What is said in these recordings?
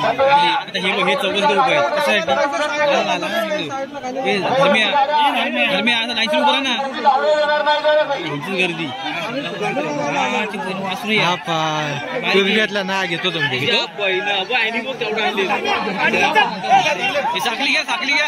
आता हे 14 रुपये कशासाठी धर्मिया आता 90 रुपये ना गर्दी घेतला ना घेतो तुमची साखली घ्या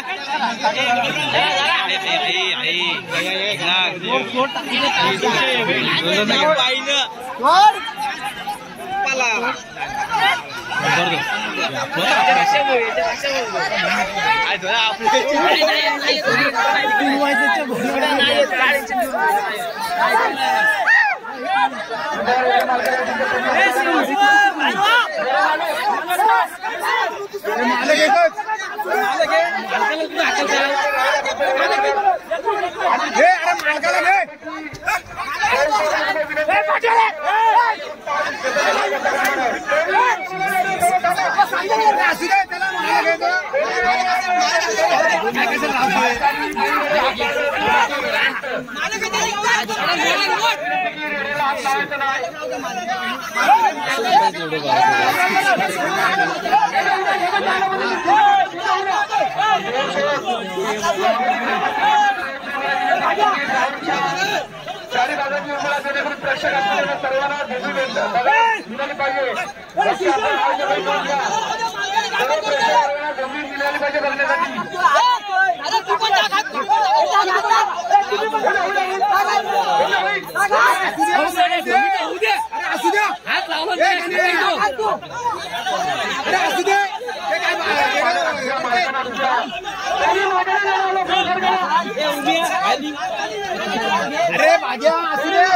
अरे भाज्या असू दे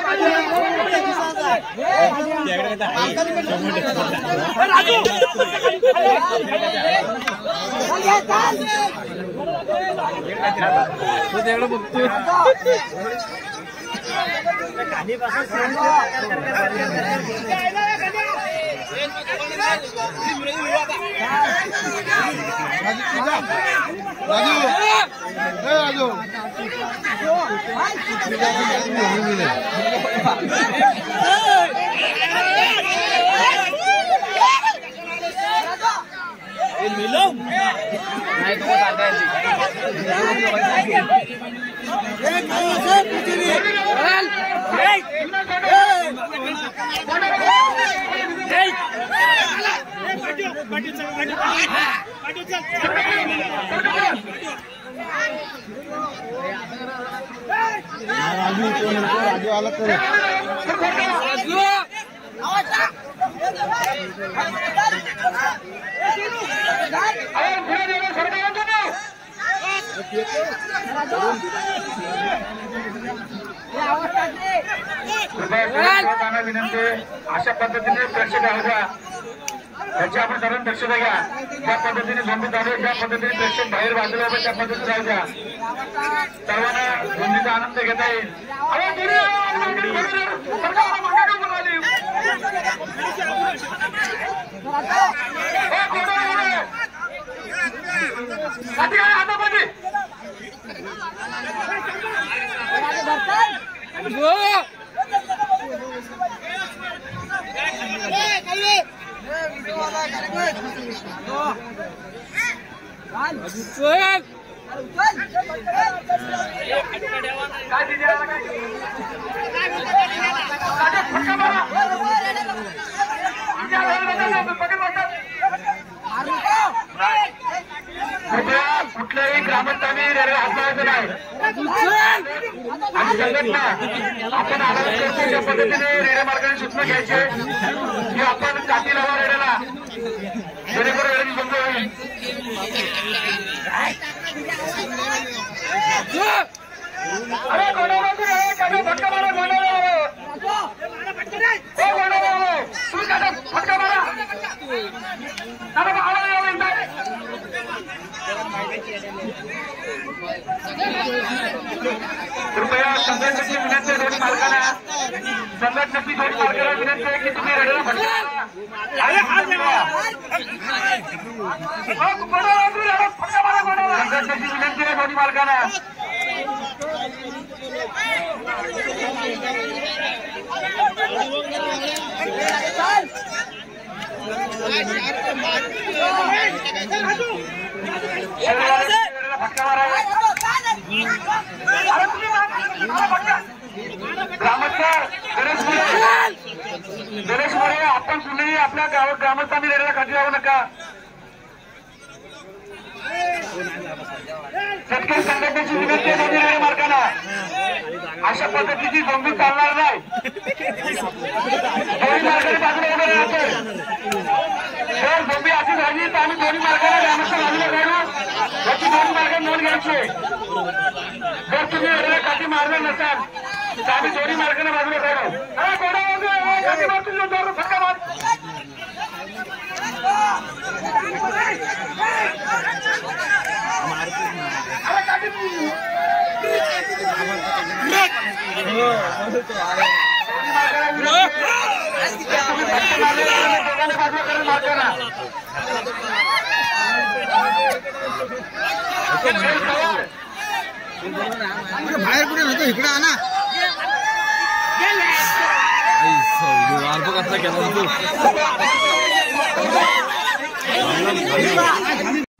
विनंती अशा पद्धतीने प्रेक्षक त्याची आपण सर्व दक्षता घ्या ज्या पद्धतीने झोंबी चालू ज्या पद्धतीने प्रेक्षक बाहेर बाजूला उभे त्या पद्धतीने राहू द्या सर्वांना झोंबीचा आनंद घेता येईल कुठल्याही ग्रामस्थांनी रेल्वे हाताळायचं नाही आणि संघटना आपण आवाज करतो त्या पद्धतीने रेल्वे मार्गाने सूचना घ्यायची की आपण काठी लावा रेल्वेला जेणेकरून रेल्वेची बंद होईल फटका कृपया संघटनेची विनंती दोन्ही मालकांना संघटनेची दोन्ही मालकांना विनंती आहे की तुम्ही रेल्वेला फटका संघटनेची विनंती आहे दोन्ही मालकांना फटका मारा गणेश मोरे आपण कुणीही आपल्या गावात ग्रामस्थांनी रेल्वेला खाली लावू नका. शेतकरी संघटनेची विनंती आहे रेल्वे मार्गाला अशा पद्धतीची जोंबी चालणार नाही. दोन्ही मार्गाने बाजूला उभे राहतोय. जर जोंबी अशी झाली तर आम्ही दोन्ही मार्गाला ग्रामस्थ बाजूला काढू. याची दोन्ही मार्गाने नोंद घ्यायची. जर तुम्ही रेल्वे काठी मारणार नसाल तर आम्ही दोन्ही मार्गाने बाजूला काढू. काठी मारतील फटका मार. बाहेर कुठे नव्हतं इकडे आणा कसला केला